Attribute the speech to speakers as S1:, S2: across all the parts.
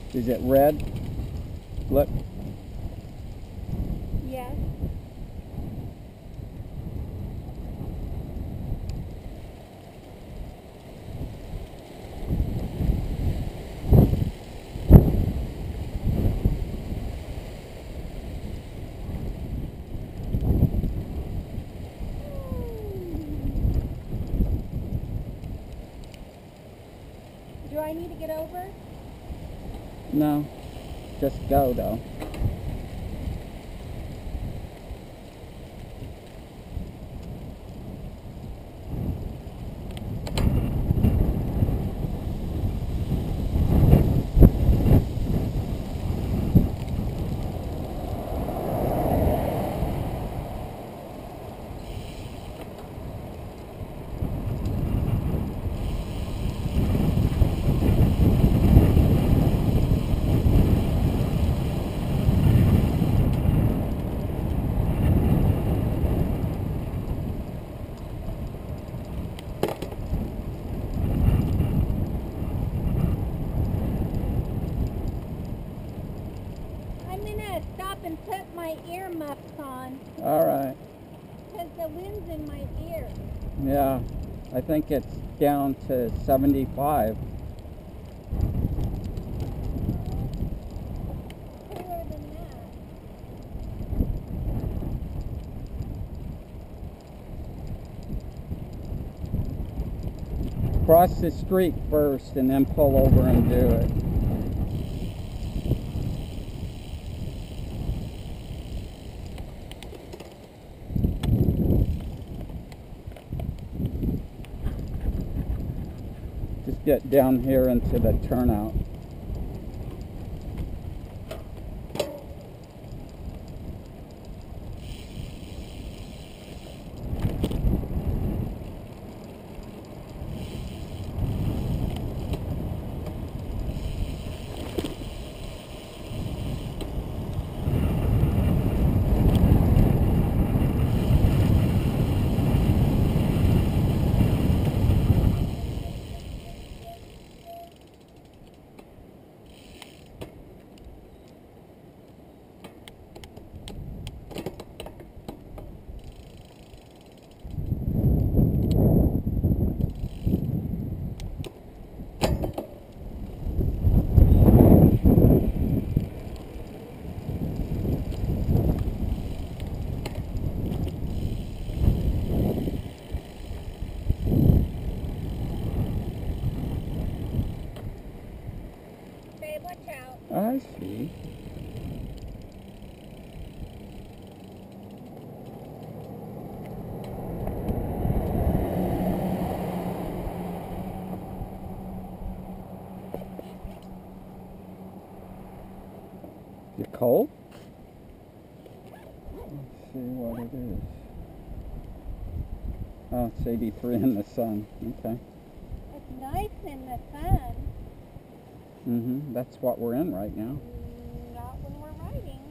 S1: Is it red? Look.
S2: Yes. Do I need to get over?
S1: No. Just go though.
S2: I'm gonna stop and put my earmuffs on
S1: All right.
S2: because the wind's in my ear.
S1: Yeah. I think it's down to 75.
S2: Cooler than that.
S1: Cross the street first and then pull over and do it. Just get down here into the turnout.
S2: Babe, watch out.
S1: I see. You cold? Let's see what it is. Oh, it's 83 in the sun. Okay.
S2: It's nice in the sun.
S1: That's what we're in right now.
S2: Not when we're riding.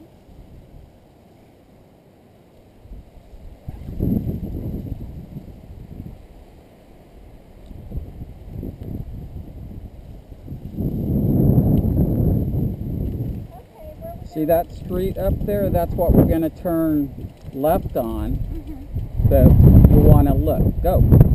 S2: Okay, where we
S1: See that street up there? That's what we're going to turn left on.
S2: Mm-hmm.
S1: But you want to look. Go.